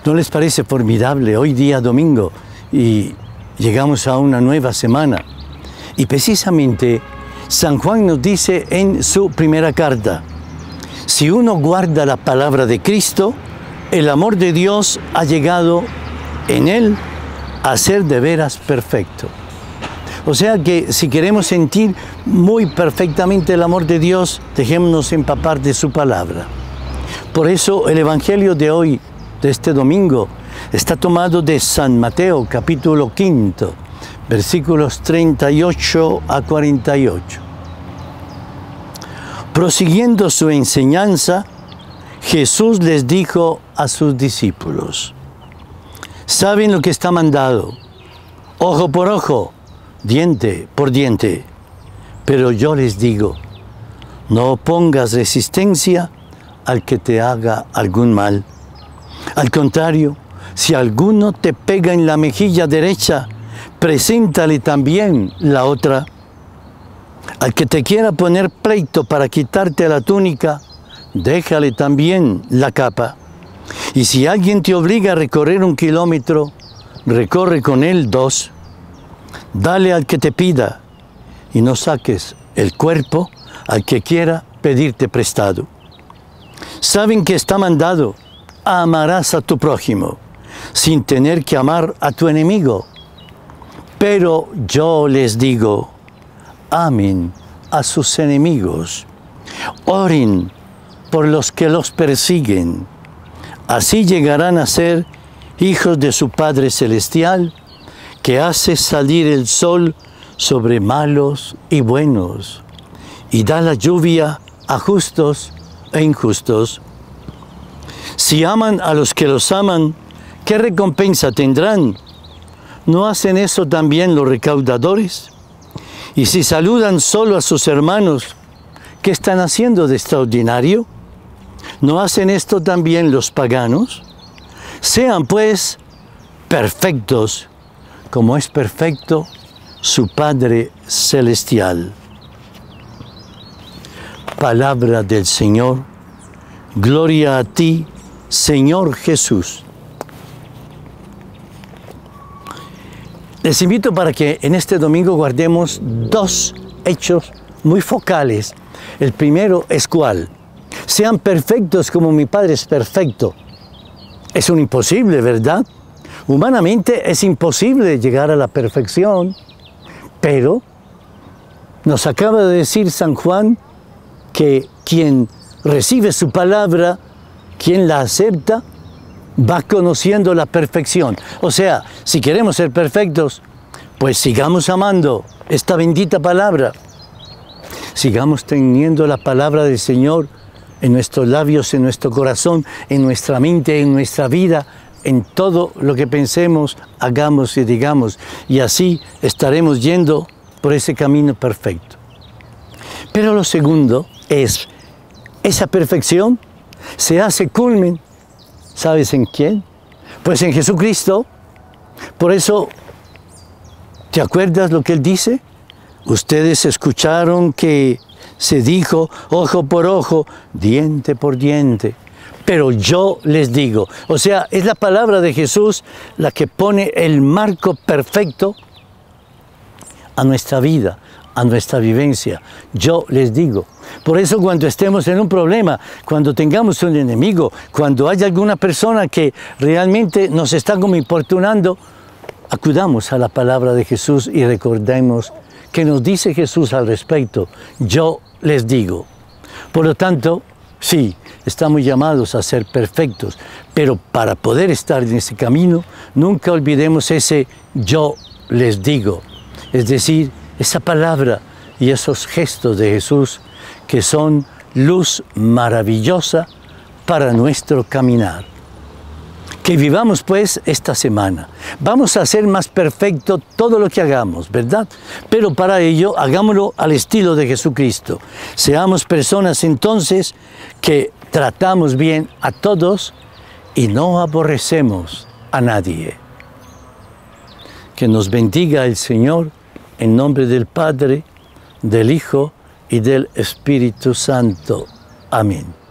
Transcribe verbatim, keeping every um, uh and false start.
¿No les parece formidable hoy día domingo y llegamos a una nueva semana? Y precisamente San Juan nos dice en su primera carta, si uno guarda la palabra de Cristo, el amor de Dios ha llegado en él a ser de veras perfecto. O sea que si queremos sentir muy perfectamente el amor de Dios, dejémonos empapar de su palabra. Por eso el Evangelio de hoy, de este domingo, está tomado de San Mateo, capítulo quinto, versículos treinta y ocho a cuarenta y ocho. Prosiguiendo su enseñanza, Jesús les dijo a sus discípulos, ¿saben lo que está mandado? Ojo por ojo, diente por diente. Pero yo les digo, no opongas resistencia al que te haga algún mal. Al contrario, si alguno te pega en la mejilla derecha, preséntale también la otra. Al que te quiera poner pleito para quitarte la túnica, déjale también la capa. Y si alguien te obliga a recorrer un kilómetro, recorre con él dos. Dale al que te pida y no saques el cuerpo al que quiera pedirte prestado. Saben que está mandado, amarás a tu prójimo, sin tener que amar a tu enemigo. Pero yo les digo, amen a sus enemigos, oren por los que los persiguen. Así llegarán a ser hijos de su Padre Celestial, que hace salir el sol sobre malos y buenos, y da la lluvia a justos e injustos. Si aman a los que los aman, ¿qué recompensa tendrán? ¿No hacen eso también los recaudadores? Y si saludan solo a sus hermanos, ¿qué están haciendo de extraordinario? ¿No hacen esto también los paganos? Sean pues perfectos, como es perfecto su Padre Celestial. Palabra del Señor. Gloria a ti, Señor Jesús. Les invito para que en este domingo guardemos dos hechos muy focales. El primero es ¿cuál? Sean perfectos como mi Padre es perfecto. Es un imposible, ¿verdad? Humanamente es imposible llegar a la perfección, pero nos acaba de decir San Juan que quien recibe su palabra, quien la acepta, va conociendo la perfección. O sea, si queremos ser perfectos, pues sigamos amando esta bendita palabra. Sigamos teniendo la palabra del Señor en nuestros labios, en nuestro corazón, en nuestra mente, en nuestra vida, en todo lo que pensemos, hagamos y digamos. Y así estaremos yendo por ese camino perfecto. Pero lo segundo es, esa perfección se hace culmen, ¿sabes en quién? Pues en Jesucristo. Por eso, ¿te acuerdas lo que Él dice? Ustedes escucharon que se dijo ojo por ojo, diente por diente. Pero yo les digo, o sea, es la palabra de Jesús la que pone el marco perfecto a nuestra vida, a nuestra vivencia. Yo les digo. Por eso cuando estemos en un problema, cuando tengamos un enemigo, cuando haya alguna persona que realmente nos está como importunando, acudamos a la palabra de Jesús y recordemos que nos dice Jesús al respecto. Yo les digo. Por lo tanto, sí, estamos llamados a ser perfectos, pero para poder estar en ese camino, nunca olvidemos ese yo les digo. Es decir, esa palabra y esos gestos de Jesús que son luz maravillosa para nuestro caminar. Que vivamos pues esta semana. Vamos a hacer más perfecto todo lo que hagamos, ¿verdad? Pero para ello hagámoslo al estilo de Jesucristo. Seamos personas entonces que tratamos bien a todos y no aborrecemos a nadie. Que nos bendiga el Señor en nombre del Padre, del Hijo y del Espíritu Santo. Amén.